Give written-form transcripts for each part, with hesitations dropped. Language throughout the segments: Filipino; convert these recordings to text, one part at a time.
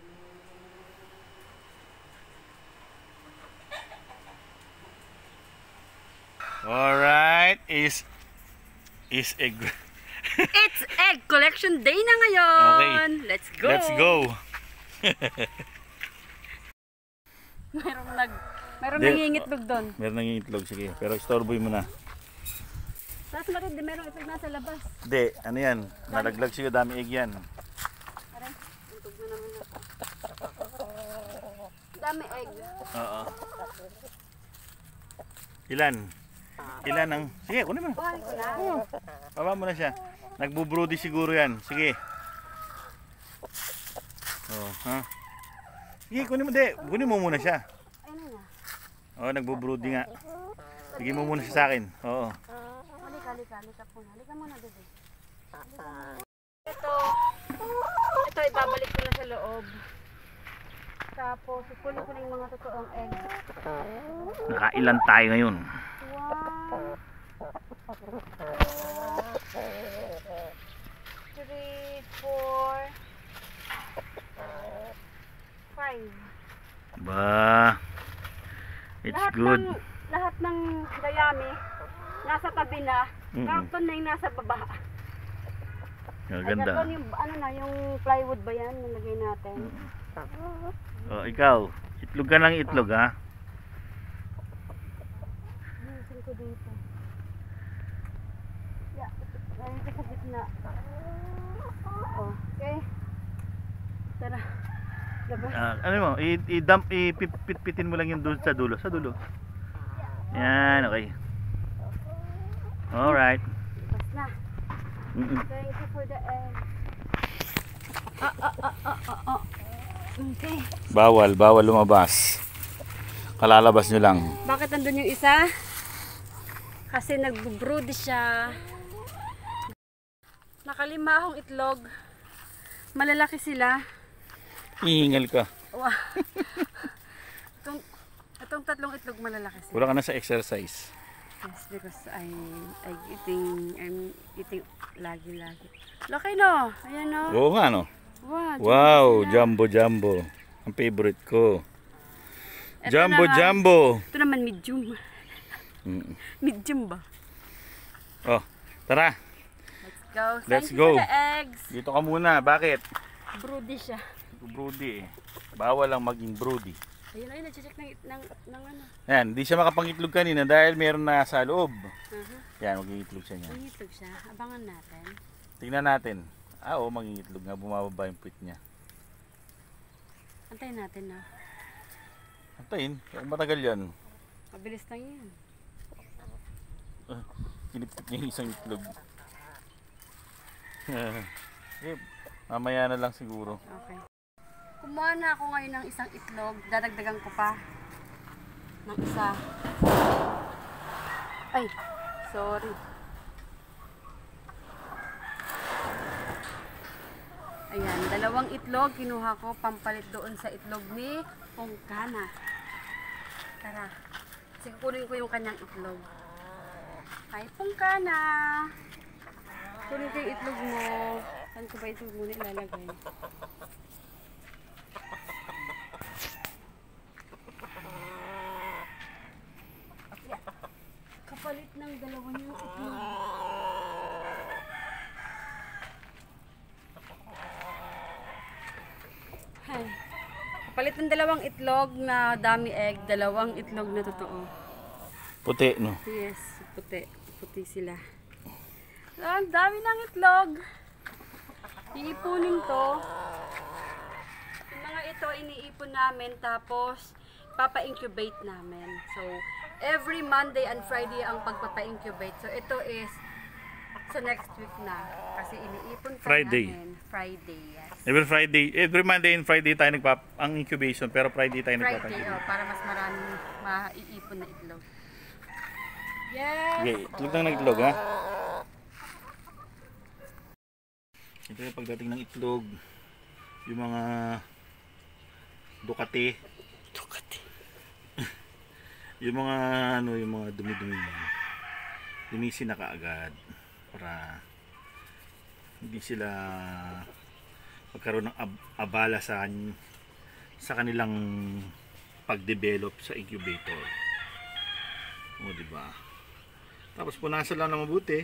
Alright, is egg. It's egg collection day na ngayon. Okay. Let's go. Let's go. Merong nangingitlog doon. Meron nangingitlog, sige. Pero istorboy mo na. Tapos matid, merong itlog nasa labas. Hindi, ano yan? Nalaglag siya, dami egg yan. Aray, untog na naman na. Dami egg. Oo. Ilan? Ilan ang... Sige, kunin mo. Buhay ko na. Baba mo na siya. Nagbo-broody siguro yan. Sige. Oh, ha? Sige, kunin mo. Hindi, kunin mo muna siya. Ayun na. Oo, nagbo-broody nga. Sige mo muna siya sa akin. Oo. Halika po. Halika muna, bebe. Ito, ibabalik ko na sa loob. Tapos, ipunin ko na yung mga totoong egg. Nakailan tayo ngayon? Wow. 3, 4, 5. Ba, it's good. Lahat ng dayami nasa tabi na. Karton na yung nasa baba. Maganda. Ay, yung, ano na, yung plywood ba yan? Nalagay natin. Oh, ikaw, itlog ka ng itlog, ha? Ayusin ko dito. Yeah, ayun ko sa gitna. Okay. Tara. Labas. Ano mo, i-dump, ipit-pitin mo lang yung doon sa dulo. Sa dulo. Yan, okay. Alright. Labas na. Thank you for the egg. Okay. Bawal lumabas. Kalalabas nyo lang. Bakit nandun yung isa? Kasi nag-brood siya. Nakalimahong itlog. Malalaki sila. Ihingal ka. Wow. Itong tatlong itlog malalaki sila. Wala ka na sa exercise. Yes, because I'm eating lagi. Laki no? Ayan no? Oo nga no? Wow, jumbo. Ang favorite ko. Ito Jumbo. Ito naman medium. Medium ba? Oh, tara. Let's go. Thank you for the eggs. Dito ka muna. Bakit? Broody siya. Broody eh. Bawal lang maging broody. Ayun, nag-check ng ano. Yan, di siya makapangitlog kanina dahil meron na sa loob. Yan, mag-iitlog siya niya. Mangitlog siya. Abangan natin. Tingnan natin. Oo, mag-iitlog nga. Bumababa yung puwit niya. Antayin natin na. Antayin? Matagal yan. Mabilis lang yan. Kinipit niya yung isang itlog. Okay, mamaya na lang siguro. Okay. Kumuha na ako ngayon ng isang itlog. Dadagdagan ko pa ng isa. Ay, sorry. Ayan, dalawang itlog kinuha ko pampalit doon sa itlog ni Pungkana. Tara. Kasi kukunin ko yung kanyang itlog. Hi, Pungkana. Kunin ko yung itlog mo. Saan ko ba itlog muna ilalagay? Kapalit ng dalawa niyang itlog. Kapalit ng dalawang itlog na dami egg. Dalawang itlog na totoo. Puti, no? Yes, puti. Puti sila. Ang dami ng itlog. Iipunin to. Yung mga ito iniipon namin tapos papa-incubate namin. So, every Monday and Friday ang pagpapa-incubate. So, ito is sa next week na. Kasi iniipon pa namin. Friday, yes. Every Monday and Friday tayo ang incubation, pero Friday tayo Friday, para mas maraming maiipon na itlog. Yes! Okay, itlog ng itlog, ha? Ito yung pagdating ng itlog, yung mga Ducati. Yung mga yung mga dumi-dumi. Linisin na kaagad para hindi sila magkaroon ng abala sa sa kanilang pag-develop sa incubator. O, di ba? Tapos punasan lang na mabuti.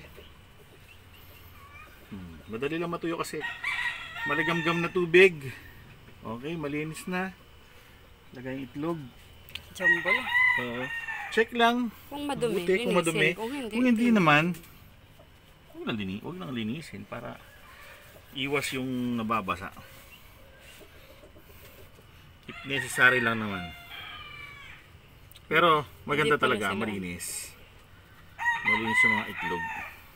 Madali lang matuyo kasi maligamgam na tubig. Okay, malinis na. Lagay yung itlog. Jumble. Check lang. Kung madumi, Mabuti, kung madumi. linisin. Kung hindi naman, huwag nang linisin para iwas yung nababasa. If necessary lang naman. Pero maganda Hindi pala talaga, sila. malinis. Malinis yung mga itlog.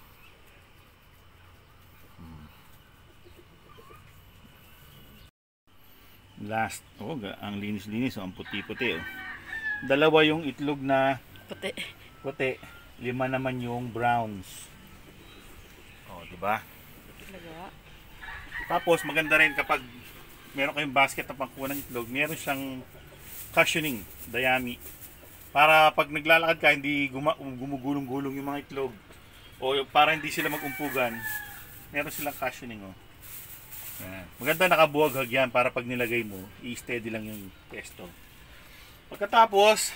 Last, ang linis-linis, ang puti-puti. Dalawa yung itlog na Puti. puti, 5 naman yung browns. Di ba? Talaga. Tapos maganda rin kapag meron kayong basket na pangkuha ng itlog, meron siyang cushioning, dayami. Para pag naglalakad ka, hindi gumugulong-gulong yung mga itlog. O para hindi sila magumpugan, meron silang cushioning. Yan. Maganda nakabuhaghag yan para pag nilagay mo, i-steady lang yung pesto. Pagkatapos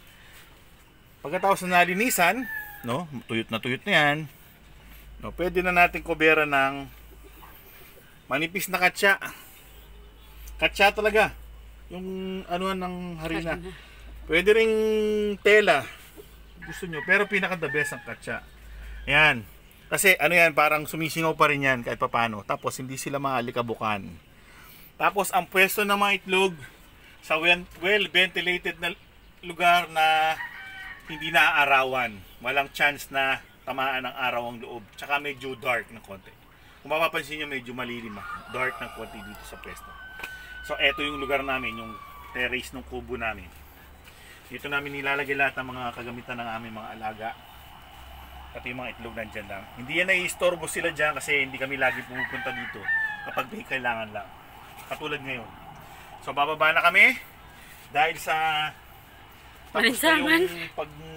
na nalinisan, no, tuyot na yan, no, pwede na natin kubera ng manipis na katsa. Katsa talaga. Yung anuan ng harina. Pwede ring tela. Gusto nyo. Pero pinaka the best ang katsa. Yan. Kasi ano yan, parang sumisingaw pa rin yan kahit papano. Tapos hindi sila maalikabukan. Tapos ang pwesto ng mga itlog sa well-ventilated na lugar na hindi naaarawan. Walang chance na tamaan ng araw ang loob. Tsaka medyo dark ng konti. Kung mapapansin nyo, medyo malilim. Dark ng konti dito sa pwesto. So eto yung lugar namin, yung terrace ng kubo namin. Dito namin nilalagay lahat ng mga kagamitan ng aming mga alaga. Pati yung mga itlog nandyan lang. Hindi yan nai-istorbo sila dyan kasi hindi kami lagi pumupunta dito kapag may kailangan lang. Katulad ngayon. So bababa na kami dahil sa tapos na yung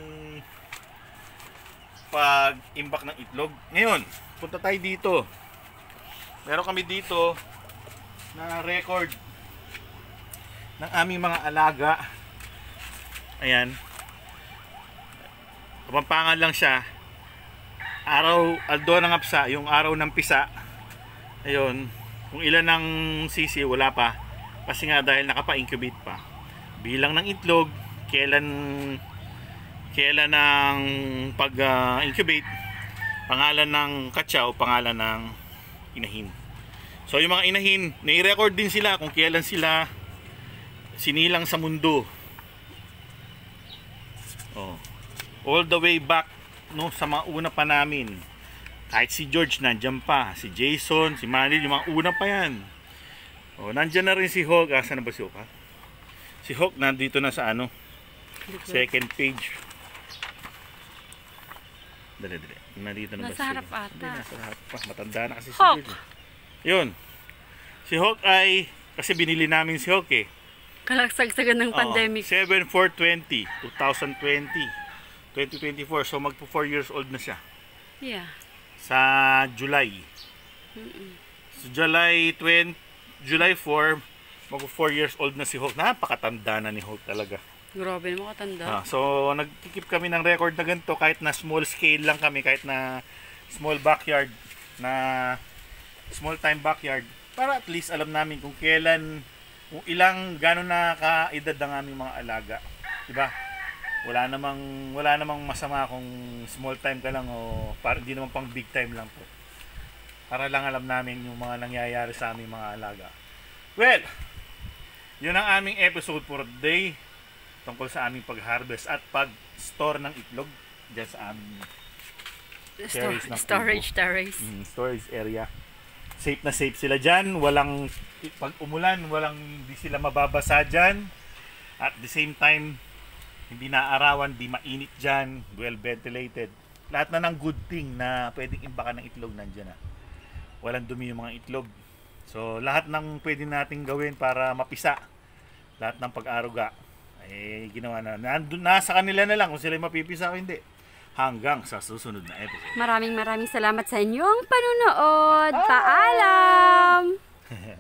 pag-imbak ng itlog. Ngayon, punta tayo dito. Meron kami dito na record ng aming mga alaga. Ayan. Kapampangan lang siya. Aldo ng apsa, yung araw ng pisa. Ayun. Kung ilan ng sisi, wala pa. Kasi nga dahil nakapa-incubate pa. Bilang ng itlog, kailan ng pag-incubate, pangalan ng katsa o pangalan ng inahin. So yung mga inahin, nai-record din sila kung kailan sila sinilang sa mundo. All the way back, no, sa mga una pa namin. Kahit si George nandiyan pa, si Jason, si Manil, yung mga una pa yan. Nandiyan na rin si Hawk. Asa na ba si Hawk? Si Hawk nandito na sa second page. Dali. Nandito na ba Nasa harap ata. Hindi, nasa harap pa. Matanda na kasi si Hawk. George. Yun. Si Hawk ay, kasi binili namin si Hawk Kalagsagsagan ng pandemic. 7/4/20, 2024. So magpo 4 years old na siya. Yeah. Sa July. So July 4, magpo 4 years old na si Hawk. Napakatanda na ni Hawk talaga. Grabe naman katanda. So nagkikip kami ng record na ganito kahit na small scale lang kami, kahit na small backyard, na small time backyard, para at least alam namin kung kailan, kung gano'n na kaedad ng aming mga alaga. Diba? Wala namang masama kung small time ka lang o para hindi naman pang big time lang po. Para lang alam namin yung mga nangyayari sa aming mga alaga. Well, yun ang aming episode for today tungkol sa aming pag-harvest at pag-store ng itlog dyan sa aming Storage storage area. Safe na safe sila dyan. Walang, pag umulan, hindi sila mababasa dyan. At the same time, hindi naarawan, di mainit dyan, well ventilated. Lahat na ng good thing na pwedeng imbakan ng itlog nandyan na. Walang dumi yung mga itlog. So lahat ng pwede nating gawin para mapisa, lahat ng pag-aruga, ginawa na. Nasa kanila na lang kung sila mapipisa o hindi. Hanggang sa susunod na episode. Maraming salamat sa inyong panunood. Paalam!